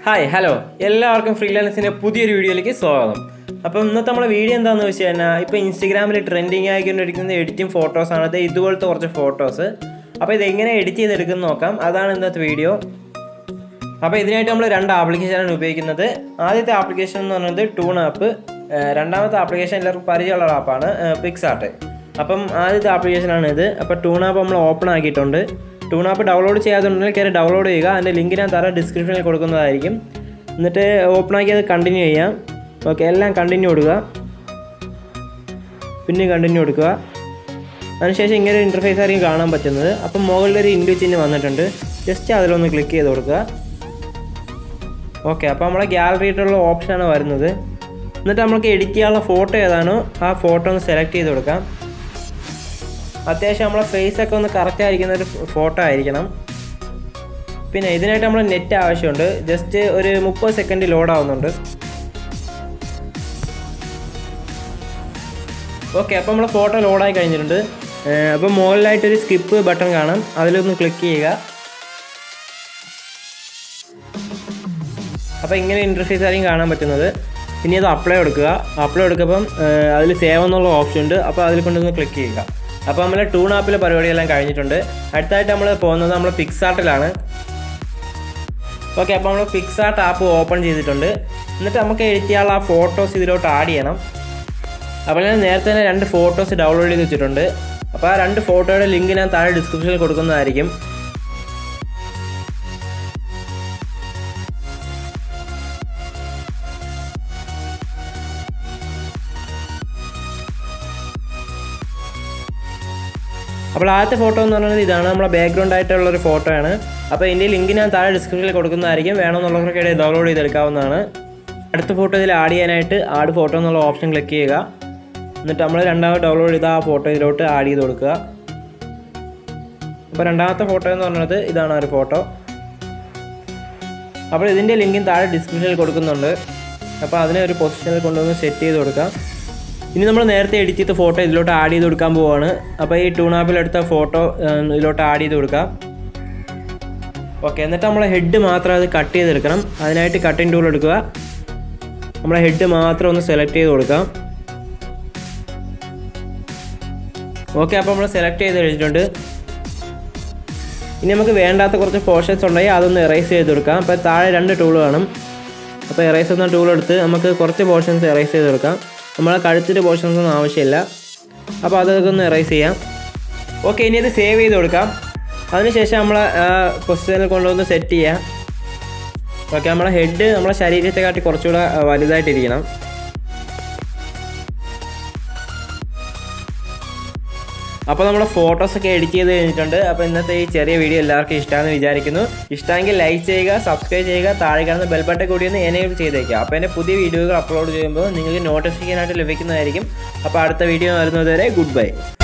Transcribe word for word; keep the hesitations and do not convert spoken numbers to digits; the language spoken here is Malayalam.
ഹായ് ഹലോ എല്ലാവർക്കും ഫ്രീലാൻസിൻ്റെ പുതിയൊരു വീഡിയോയിലേക്ക് സ്വാഗതം. അപ്പോൾ ഇന്നത്തെ നമ്മളെ വീഡിയോ എന്താണെന്ന് വെച്ച് കഴിഞ്ഞാൽ ഇപ്പോൾ ഇൻസ്റ്റഗ്രാമിൽ ട്രെൻഡിങ് ആയിക്കൊണ്ടിരിക്കുന്ന എഡിറ്റിംഗ് ഫോട്ടോസാണ്. അത് ഇതുപോലത്തെ കുറച്ച് ഫോട്ടോസ്. അപ്പോൾ ഇതെങ്ങനെ എഡിറ്റ് ചെയ്തെടുക്കുന്ന നോക്കാം, അതാണ് ഇന്നത്തെ വീഡിയോ. അപ്പോൾ ഇതിനായിട്ട് നമ്മൾ രണ്ട് ആപ്ലിക്കേഷനാണ് ഉപയോഗിക്കുന്നത്. ആദ്യത്തെ ആപ്ലിക്കേഷൻ എന്ന് പറയുന്നത് ടൂൺ ആപ്പ്, രണ്ടാമത്തെ ആപ്ലിക്കേഷൻ എല്ലാവർക്കും പരിചയമുള്ള ആപ്പാണ് പിക്സാർട്ട്. അപ്പം ആദ്യത്തെ ആപ്ലിക്കേഷനാണ് ഇത്. അപ്പോൾ ടൂൺ ആപ്പ് നമ്മൾ ഓപ്പൺ ആക്കിയിട്ടുണ്ട്. ടൂൺ ആപ്പ് ഡൗൺലോഡ് ചെയ്യാതുണ്ടെങ്കിൽ കയറി ഡൗൺലോഡ് ചെയ്യുക. അതിൻ്റെ ലിങ്ക് ഞാൻ തരാം, ഡിസ്ക്രിപ്ഷനിൽ കൊടുക്കുന്നതായിരിക്കും. എന്നിട്ട് ഓപ്പൺ ആക്കി അത് കണ്ടിന്യൂ ചെയ്യാം. ഓക്കെ, എല്ലാം കണ്ടിന്യൂ കൊടുക്കുക, പിന്നെ കണ്ടിന്യൂ കൊടുക്കുക. അതിനുശേഷം ഇങ്ങനെ ഒരു ഇൻ്റർഫേസ് ആയിരിക്കും കാണാൻ പറ്റുന്നത്. അപ്പം മുകളിലൊരു ഇൻഡു ചിഹ്നം വന്നിട്ടുണ്ട്, ജസ്റ്റ് അതിലൊന്ന് ക്ലിക്ക് ചെയ്ത് കൊടുക്കുക. ഓക്കെ, അപ്പോൾ നമ്മളെ ഗാലറിയിട്ടുള്ള ഓപ്ഷനാണ് വരുന്നത്. എന്നിട്ട് നമുക്ക് എഡിറ്റ് ചെയ്യാനുള്ള ഫോട്ടോ ഏതാണോ ആ ഫോട്ടോ ഒന്ന് സെലക്ട് ചെയ്ത് കൊടുക്കാം. അത്യാവശ്യം നമ്മളെ ഫേസൊക്കെ ഒന്ന് കറക്റ്റ് ആയിരിക്കുന്ന ഒരു ഫോട്ടോ ആയിരിക്കണം. പിന്നെ ഇതിനായിട്ട് നമ്മൾ നെറ്റ് ആവശ്യമുണ്ട്. ജസ്റ്റ് ഒരു മുപ്പത് സെക്കൻഡ് ലോഡ് ആവുന്നുണ്ട്. ഓക്കെ, അപ്പോൾ നമ്മൾ ഫോട്ടോ ലോഡായി കഴിഞ്ഞിട്ടുണ്ട്. അപ്പോൾ മുകളിലായിട്ടൊരു സ്കിപ്പ് ബട്ടൺ കാണാം, അതിലൊന്ന് ക്ലിക്ക് ചെയ്യുക. അപ്പോൾ ഇങ്ങനെ ഇൻ്റർഫേസ് ആയിരിക്കും കാണാൻ പറ്റുന്നത്. ഇനി അത് അപ്ലൈ കൊടുക്കുക. അപ്ലൈ കൊടുക്കുമ്പം അതിൽ സേവ് എന്നുള്ള ഓപ്ഷൻ ഉണ്ട്, അപ്പോൾ അതിൽ കൊണ്ടൊന്ന് ക്ലിക്ക് ചെയ്യുക. അപ്പോൾ നമ്മൾ ടൂൺ ആപ്പിലെ പരിപാടിയെല്ലാം കഴിഞ്ഞിട്ടുണ്ട്. അടുത്തായിട്ട് നമ്മൾ പോകുന്നത് നമ്മൾ പിക്സാർട്ടിലാണ്. ഓക്കെ, അപ്പോൾ നമ്മൾ പിക്സാർട്ട് ആപ്പ് ഓപ്പൺ ചെയ്തിട്ടുണ്ട്. എന്നിട്ട് നമുക്ക് എഡിറ്റ് ചെയ്യാനുള്ള ആ ഫോട്ടോസ് ഇതിലോട്ട് ആഡ് ചെയ്യണം. അപ്പോൾ ഞാൻ നേരത്തെ തന്നെ രണ്ട് ഫോട്ടോസ് ഡൗൺലോഡ് ചെയ്ത് വെച്ചിട്ടുണ്ട്. അപ്പോൾ ആ രണ്ട് ഫോട്ടോയുടെ ലിങ്ക് ഞാൻ താഴെ ഡിസ്ക്രിപ്ഷനിൽ കൊടുക്കുന്നതായിരിക്കും. അപ്പോൾ ആദ്യത്തെ ഫോട്ടോ എന്ന് പറയുന്നത് ഇതാണ്, നമ്മളെ ബാക്ക്ഗ്രൗണ്ട് ആയിട്ടുള്ളൊരു ഫോട്ടോ ആണ്. അപ്പോൾ ഇതിൻ്റെ ലിങ്ക് ഞാൻ താഴെ ഡിസ്ക്രിപ്ഷനിൽ കൊടുക്കുന്നതായിരിക്കും. വേണമെന്നുള്ളവർക്ക് ഇടയിൽ ഡൗൺലോഡ് ചെയ്തെടുക്കാവുന്നതാണ്. അടുത്ത ഫോട്ടോ ഇതിൽ ആഡ് ചെയ്യാനായിട്ട് ആഡ് ഫോട്ടോ എന്നുള്ള ഓപ്ഷൻ ക്ലിക്ക് ചെയ്യുക. എന്നിട്ട് നമ്മൾ രണ്ടാമത് ഡൗൺലോഡ് ചെയ്ത ആ ഫോട്ടോ ഇതിലോട്ട് ആഡ് ചെയ്ത് കൊടുക്കുക. അപ്പോൾ രണ്ടാമത്തെ ഫോട്ടോ എന്ന് പറയുന്നത് ഇതാണ് ഒരു ഫോട്ടോ. അപ്പോൾ ഇതിൻ്റെ ലിങ്കും താഴെ ഡിസ്ക്രിപ്ഷനിൽ കൊടുക്കുന്നുണ്ട്. അപ്പോൾ അതിനെ ഒരു പൊസിഷനിൽ കൊണ്ടുവന്ന് സെറ്റ് ചെയ്ത് കൊടുക്കാം. ഇനി നമ്മൾ നേരത്തെ എഡിറ്റ് ചെയ്ത ഫോട്ടോ ഇതിലോട്ട് ആഡ് ചെയ്ത് കൊടുക്കാൻ പോവുകയാണ്. അപ്പോൾ ഈ ടൂൺ ആപ്പിലെടുത്ത ഫോട്ടോ ഇതിലോട്ട് ആഡ് ചെയ്ത് കൊടുക്കാം. ഓക്കെ, എന്നിട്ട് നമ്മളെ ഹെഡ് മാത്രം അത് കട്ട് ചെയ്തെടുക്കണം. അതിനായിട്ട് കട്ടിങ് ടൂൾ എടുക്കുക. നമ്മളെ ഹെഡ് മാത്രം ഒന്ന് സെലക്ട് ചെയ്ത് കൊടുക്കാം. ഓക്കെ, അപ്പോൾ നമ്മൾ സെലക്ട് ചെയ്ത് കഴിഞ്ഞിട്ടുണ്ട്. ഇനി നമുക്ക് വേണ്ടാത്ത കുറച്ച് പോർഷൻസ് ഉണ്ടെങ്കിൽ അതൊന്ന് എറേസ് ചെയ്ത് കൊടുക്കാം. അപ്പോൾ താഴെ രണ്ട് ടൂൾ വേണം. അപ്പോൾ എറേസ് എന്ന ടൂൾ എടുത്ത് നമുക്ക് കുറച്ച് പോർഷൻസ് എറേസ് ചെയ്ത് കൊടുക്കാം. നമ്മളെ കഴുത്തിൻ്റെ പോർഷൻസ് ഒന്നും ആവശ്യമില്ല. അപ്പോൾ അതൊക്കെ ഒന്ന് എറേസ് ചെയ്യാം. ഓക്കെ, ഇനി ഇത് സേവ് ചെയ്ത് കൊടുക്കാം. അതിനുശേഷം നമ്മളെ പൊസിഷനിൽ കൊണ്ടുവന്ന് സെറ്റ് ചെയ്യാം. ഓക്കെ, നമ്മളെ ഹെഡ് നമ്മളെ ശരീരത്തെ കാട്ടി കുറച്ചുകൂടെ വലുതായിട്ടിരിക്കണം. അപ്പോൾ നമ്മുടെ ഫോട്ടോസൊക്കെ എഡിറ്റ് ചെയ്ത് കഴിഞ്ഞിട്ടുണ്ട്. അപ്പോൾ ഇന്നത്തെ ഈ ചെറിയ വീഡിയോ എല്ലാവർക്കും ഇഷ്ടമാണെന്ന് വിചാരിക്കുന്നു. ഇഷ്ടമെങ്കിൽ ലൈക്ക് ചെയ്യുക, സബ്സ്ക്രൈബ് ചെയ്യുക, താഴെ കാണുന്ന ബെൽ ബട്ടൺ കൂടി ഒന്ന് എനേബിൾ ചെയ്തേക്കുക. അപ്പോൾ എൻ്റെ പുതിയ വീഡിയോകൾ അപ്ലോഡ് ചെയ്യുമ്പോൾ നിങ്ങൾക്ക് നോട്ടിഫിക്കേഷനായിട്ട് ലഭിക്കുന്നതായിരിക്കും. അപ്പോൾ അടുത്ത വീഡിയോ വരുന്നതുവരെ ഗുഡ് ബൈ.